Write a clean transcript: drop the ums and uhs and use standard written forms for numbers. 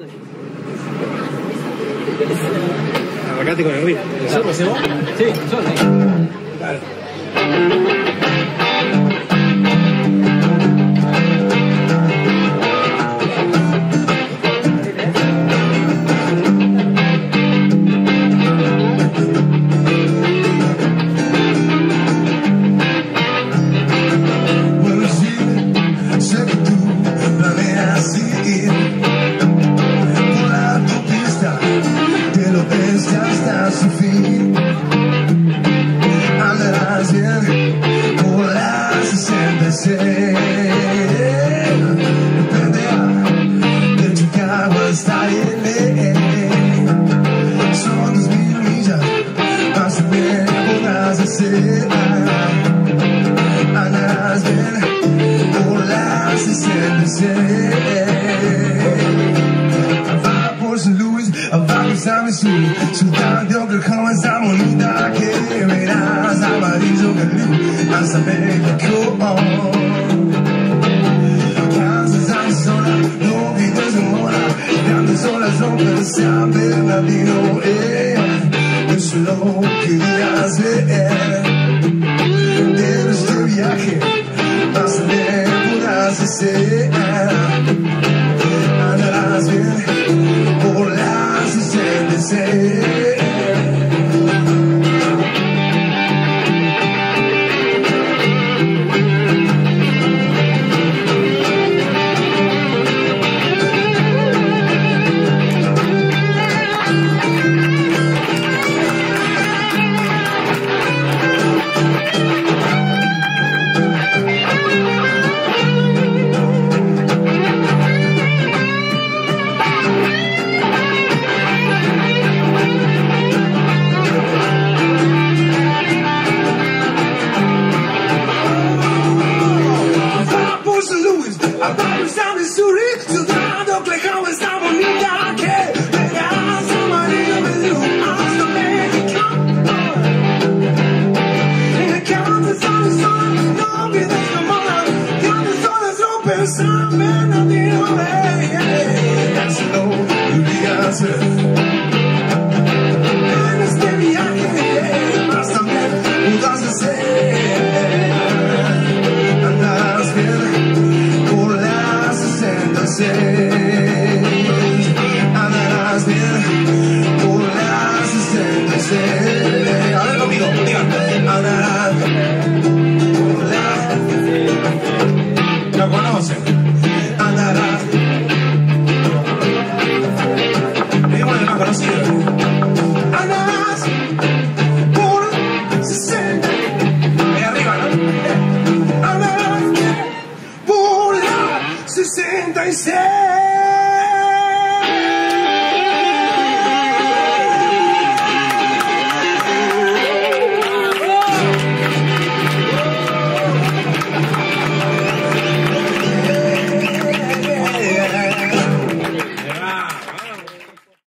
Arrancate con el ritmo. ¿Solo se va? Sí, solo. Dale. Hasta su fin andarás bien por la 66. Dependerá de Chicago hasta LA. Son 2000 millas, más o menos podrás hacer. Andarás bien por la 66. Va por St. Louis, va por San Missouri. Ciudad de Oklahoma es tan bonita que verás amarillo que luz hasta México. Kansas, Arizona, no vives en Mora. Grandes olas rompen San Bernardino. Eso es lo que querías ver. En este viaje vas a ver, podrás hacer. Andarás bien por la 66. San Missouri, ciudad de Oklahoma está bonita que verás amarillo menú hasta México. En Kansas, Arizona, no olvides la moda. Grandes olas rompen San Bernardino. Eso es lo que quería hacer. En este viaje vas también podrás hacer. Andarás bien por la 66. Andarás bien por la 66. A ver conmigo, digan. Andarás por la... ¿Lo conocen? Andarás. Digamos el más conocido. Andarás por 60. Ahí arriba, ¿no? Andarás por la 66.